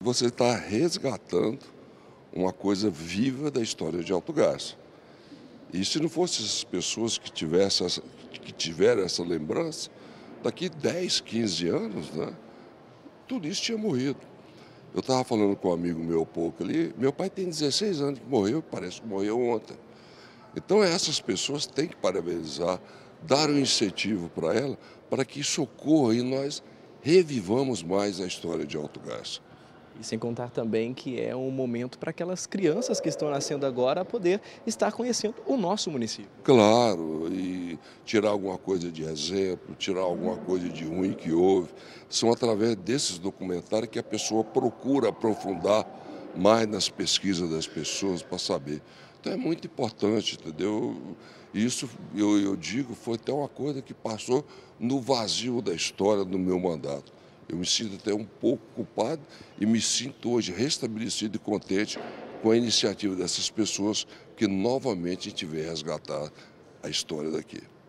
você está resgatando uma coisa viva da história de Alto Garça. E se não fossem essas pessoas que tiveram essa lembrança, daqui 10, 15 anos, né, tudo isso tinha morrido. Eu estava falando com um amigo meu há pouco ali, meu pai tem 16 anos que morreu, parece que morreu ontem. Então essas pessoas têm que parabenizar, dar um incentivo para ela, para que isso ocorra e nós revivamos mais a história de Alto Garça. E sem contar também que é um momento para aquelas crianças que estão nascendo agora poder estar conhecendo o nosso município. Claro, e tirar alguma coisa de exemplo, tirar alguma coisa de ruim que houve. São através desses documentários que a pessoa procura aprofundar mais nas pesquisas das pessoas para saber. Então é muito importante, entendeu? Isso, eu digo, foi até uma coisa que passou no vazio da história do meu mandato. Eu me sinto até um pouco culpado e me sinto hoje restabelecido e contente com a iniciativa dessas pessoas que novamente a gente vem resgatar a história daqui.